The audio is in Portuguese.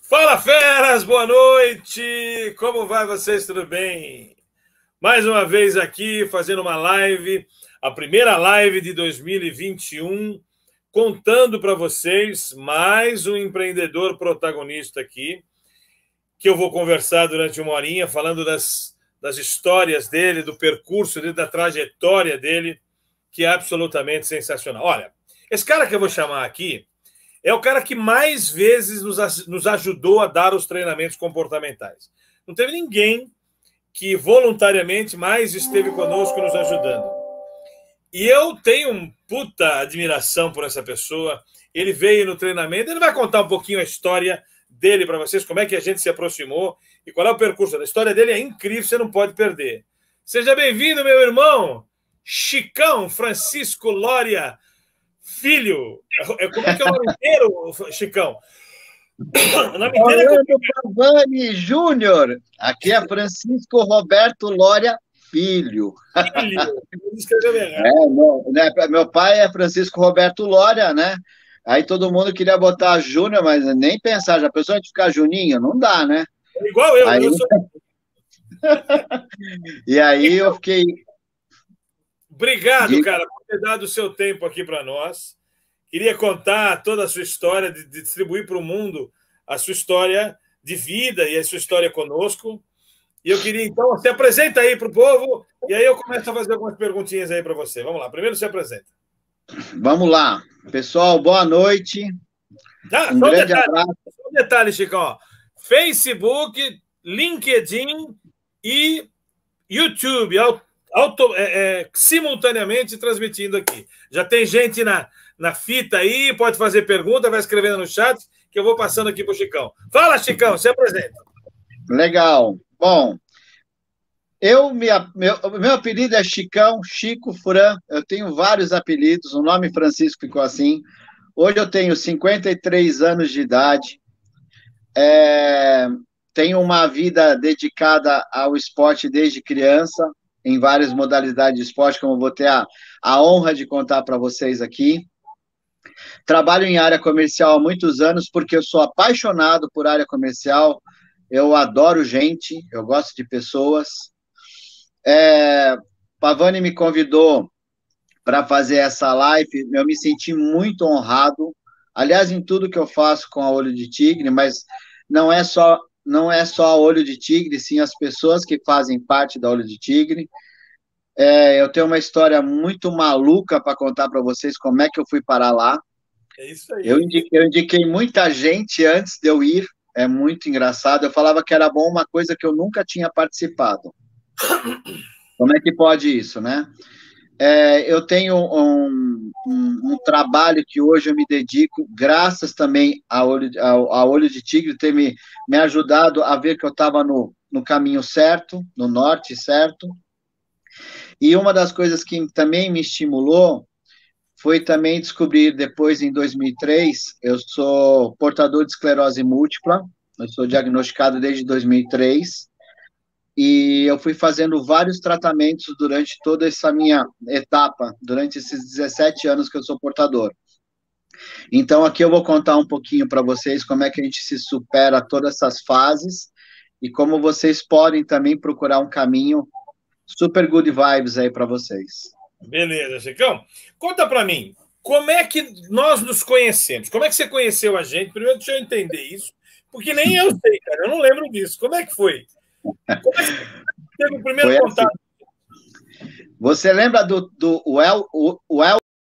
Fala, feras! Boa noite! Como vai vocês? Tudo bem? Mais uma vez aqui, fazendo uma live, a primeira live de 2021, contando para vocês mais um empreendedor protagonista aqui, que eu vou conversar durante uma horinha, falando das histórias dele, do percurso dele, da trajetória dele, que é absolutamente sensacional. Olha, esse cara que eu vou chamar aqui é o cara que mais vezes nos ajudou a dar os treinamentos comportamentais. Não teve ninguém que voluntariamente mais esteve conosco nos ajudando. E eu tenho uma puta admiração por essa pessoa. Ele veio no treinamento, ele vai contar um pouquinho a história dele para vocês, como é que a gente se aproximou e qual é o percurso. A história dele é incrível, você não pode perder. Seja bem-vindo, meu irmão, Chicão Francisco Lória Filho. Como é que é o nome inteiro, Chicão? O nome dele é Pavani Júnior. Aqui é Francisco Roberto Lória Filho. Meu pai é Francisco Roberto Lória, né? Aí todo mundo queria botar Júnior, mas nem pensar. Já pensou em ficar Juninho? Não dá, né? Igual eu, eu sou... E aí eu fiquei... Obrigado, cara, por ter dado o seu tempo aqui para nós. Queria contar toda a sua história, de distribuir para o mundo a sua história de vida e a sua história conosco. E eu queria, então, se apresenta aí para o povo, e aí eu começo a fazer algumas perguntinhas aí para você. Vamos lá, primeiro se apresenta. Vamos lá. Pessoal, boa noite. Um grande abraço. Só um detalhe, Chicão. Facebook, LinkedIn e YouTube, simultaneamente transmitindo aqui. Já tem gente na fita aí, pode fazer pergunta, vai escrevendo no chat, que eu vou passando aqui para o Chicão. Fala, Chicão, se apresenta. Legal. Bom, meu apelido é Chicão, Chico Fran, eu tenho vários apelidos, o nome Francisco ficou assim. Hoje eu tenho 53 anos de idade, tenho uma vida dedicada ao esporte desde criança, em várias modalidades de esporte, como eu vou ter a honra de contar para vocês aqui. Trabalho em área comercial há muitos anos, porque eu sou apaixonado por área comercial, eu adoro gente, eu gosto de pessoas. Pavani me convidou para fazer essa live, eu me senti muito honrado, aliás, em tudo que eu faço com a Olho de Tigre, mas não é só a Olho de Tigre, sim as pessoas que fazem parte da Olho de Tigre. Eu tenho uma história muito maluca para contar para vocês como é que eu fui parar lá. É isso aí. Eu indiquei muita gente antes de eu ir, é muito engraçado. Eu falava que era bom uma coisa que eu nunca tinha participado. Como é que pode isso, né? Eu tenho um trabalho que hoje eu me dedico, graças também a Olho de Tigre ter me ajudado a ver que eu estava no caminho certo, no norte certo. E uma das coisas que também me estimulou foi também descobrir, depois, em 2003, eu sou portador de esclerose múltipla, eu sou diagnosticado desde 2003, e eu fui fazendo vários tratamentos durante toda essa minha etapa, durante esses 17 anos que eu sou portador. Então, aqui eu vou contar um pouquinho para vocês como é que a gente se supera todas essas fases, e como vocês podem também procurar um caminho super good vibes aí para vocês. Beleza, Chicão. Conta para mim, como é que nós nos conhecemos? Como é que você conheceu a gente? Primeiro, deixa eu entender isso, porque nem eu sei, cara, eu não lembro disso. Como é que foi? Como é que você teve o primeiro contato? Assim. Você lembra do